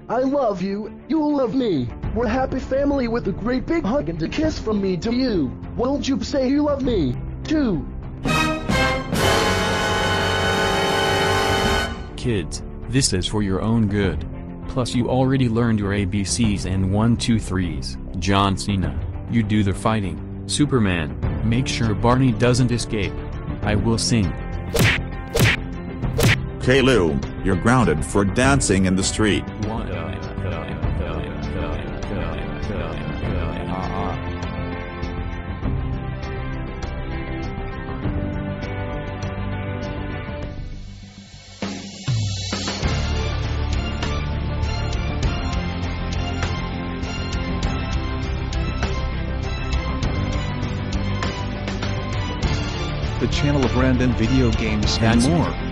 I love you, you love me. We're a happy family with a great big hug and a kiss from me to you. Won't you say you love me, too? Kids, this is for your own good. Plus you already learned your ABCs and 1 2 3s. John Cena, you do the fighting. Superman, make sure Barney doesn't escape. I will sing. Kalu, you're grounded for dancing in the street. The channel of random video games and more.